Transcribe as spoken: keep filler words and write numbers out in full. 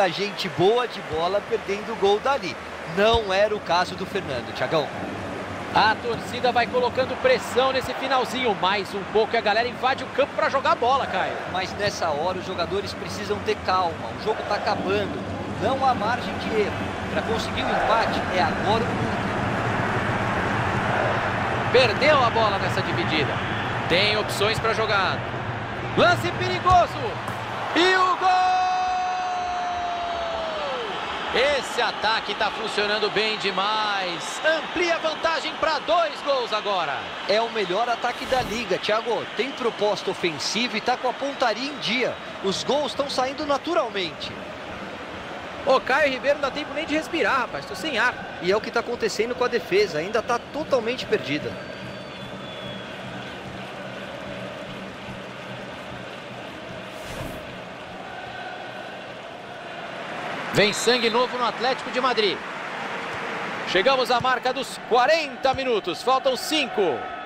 muita gente boa de bola perdendo o gol dali. Não era o caso do Fernando, Thiagão. A torcida vai colocando pressão nesse finalzinho. Mais um pouco e a galera invade o campo para jogar bola, Caio. Mas nessa hora os jogadores precisam ter calma. O jogo está acabando. Não há margem de erro. Para conseguir o empate é agora ou nunca. Perdeu a bola nessa dividida. Tem opções para jogar. Lance perigoso. E o gol! Esse ataque está funcionando bem demais. Amplia a vantagem para dois gols agora. É o melhor ataque da liga, Thiago. Tem proposta ofensiva e está com a pontaria em dia. Os gols estão saindo naturalmente. Ô, Caio Ribeiro, não dá tempo nem de respirar, rapaz. Tô sem ar. E é o que está acontecendo com a defesa. Ainda está totalmente perdida. Vem sangue novo no Atlético de Madrid. Chegamos à marca dos quarenta minutos. Faltam cinco.